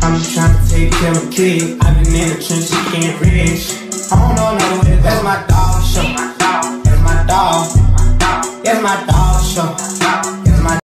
I'm trying to take care of a kid. I've been in the trenches getting rich. I don't know no way. That's my dog show. That's my dog. That's my dog show.